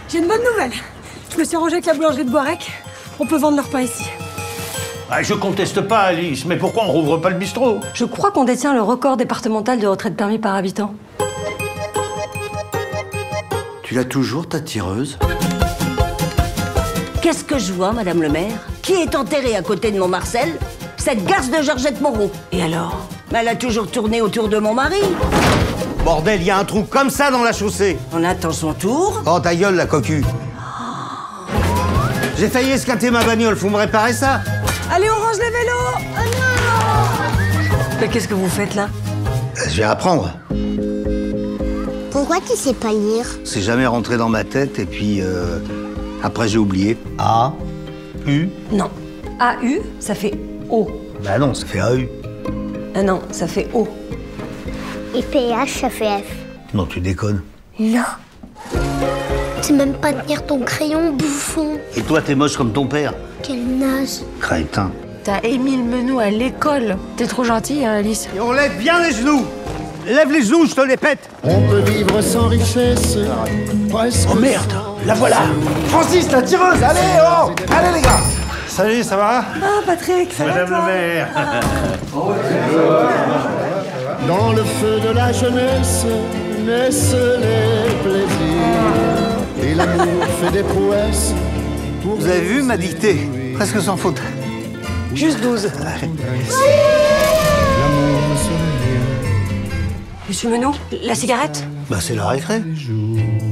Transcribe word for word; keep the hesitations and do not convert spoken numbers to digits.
J'ai une bonne nouvelle. Je me suis arrangée avec la boulangerie de Boirec. On peut vendre leur pain ici. Ah, je conteste pas, Alice, mais pourquoi on rouvre pas le bistrot? Je crois qu'on détient le record départemental de retraite permis par habitant. Tu l'as toujours, ta tireuse? Qu'est-ce que je vois, Madame le maire? Qui est enterré à côté de mon Marcel? Cette garce de Georgette Moreau. Et alors? Elle a toujours tourné autour de mon mari. Bordel, il y a un trou comme ça dans la chaussée. On attend son tour. Oh, ta gueule, la cocu. J'ai failli esquinter ma bagnole, faut me réparer ça. Allez, on range les vélos. Oh non! Mais qu'est-ce que vous faites là? Je vais apprendre. Pourquoi tu sais pas lire? C'est jamais rentré dans ma tête et puis euh, après j'ai oublié. A, U. Non. A U, ça fait O. Bah non, ça fait A U. Ah non, ça fait O. Et P H, ça fait F. Non, tu déconnes. Là. Tu sais même pas tenir ton crayon, bouffon. Et toi, t'es moche comme ton père. Quel naze. Crétin. T'as Émile Menou à l'école. T'es trop gentille, hein, Alice. Et on lève bien les genoux. Lève les genoux, je te les pète. On peut vivre sans richesse. Presque Oh merde, la voilà. Francis, la tireuse, allez, oh! Allez, les gars! Salut, ça va? Ah, Patrick, ça va, Madame toi? la maire. dans le feu de la jeunesse naissent les plaisirs. Et l'amour fait des prouesses. Pour Vous avez vu ma dictée? Presque sans faute. Juste douze. l'amour se Monsieur Menou, la cigarette? Bah c'est la récré. joue.